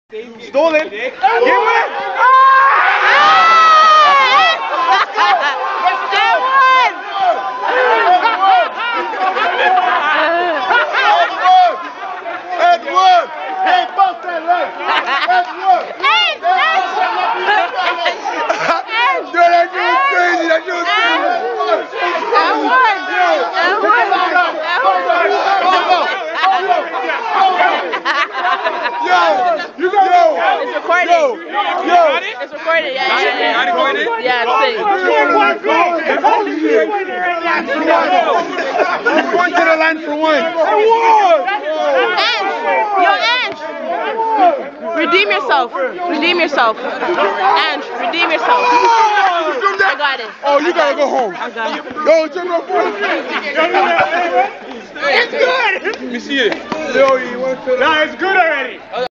Stolen. Give it. Edward! Hey, bust that leg! Edward! Yo, that shit was crazy! That shit was crazy! It's recorded. It's recorded, yeah. Yeah, it's Point to the line for one. Ange! Redeem yourself. Redeem yourself. Ange, redeem yourself. I got it. Oh, you gotta go home. I got it. Yo, check my phone. It's good! Let me see it. Yo, you want to? Nah, it's good already.